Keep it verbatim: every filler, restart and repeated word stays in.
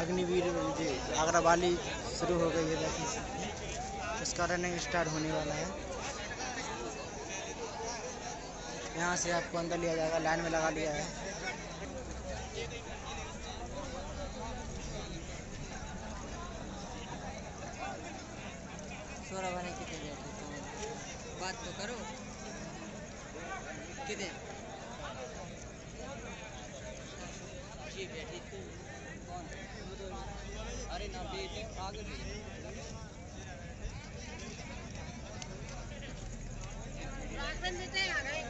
अग्निवीर जी आगरा वाली शुरू हो गई है, देखिए उसका रनिंग स्टार्ट होने वाला है। यहाँ से आपको अंदर लिया जाएगा, लाइन में लगा लिया है। सोरा बने कितने बैठे तो बात तो करो कितने जी बैठी थी कौन अरे ना बेटे आगे देते हैं आ गए।